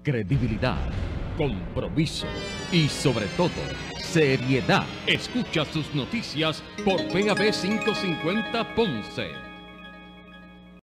credibilidad, compromiso y sobre todo, seriedad. Escucha sus noticias por PAB 550 Ponce.